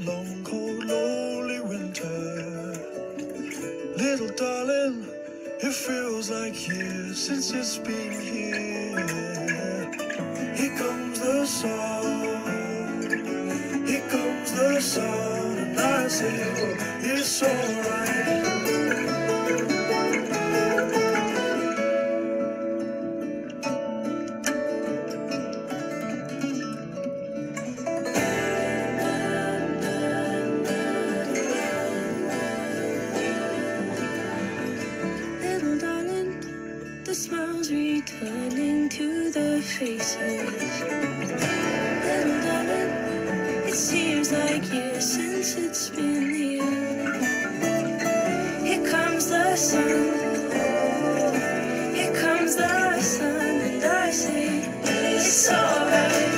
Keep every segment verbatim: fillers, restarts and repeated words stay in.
long, cold, lonely winter. Little darling, it feels like years since it's been here. Here comes the sun, here comes the sun, and I say, it's alright. The smiles returning to the faces. Little darling, it seems like years since it's been here. Here comes the sun, here comes the sun, and I say, it's alright.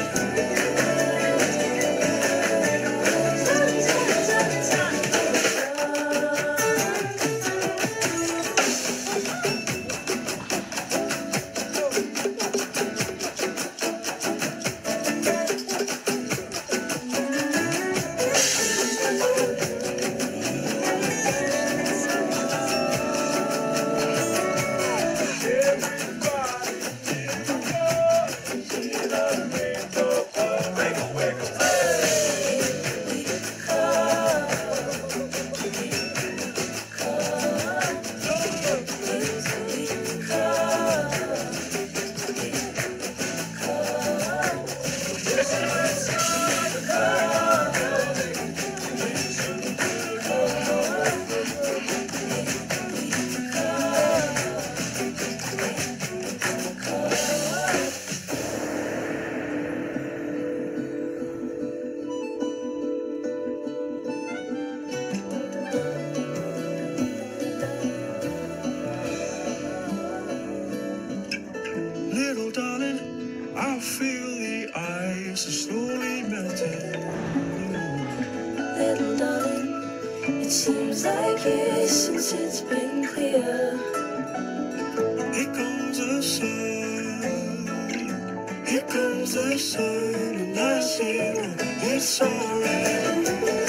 Little darling, I feel the ice is slowly melting. Little darling, it seems like years since it's been clear. Here comes the sun, here comes the sun, and I say, it's alright.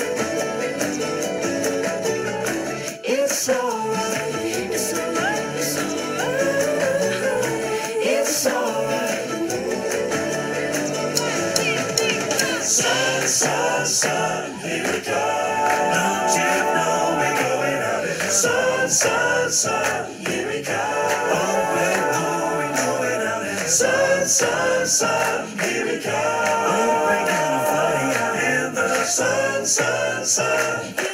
It's alright, it's alright, it's alright, it's alright. Sun, sun, sun, here we come. Don't you know we're going out there? Sun, sun, sun, here we come. Oh, we're going, going out there. Sun, sun, sun, here we come. Oh, we're gonna fly out in the sun, sun, sun.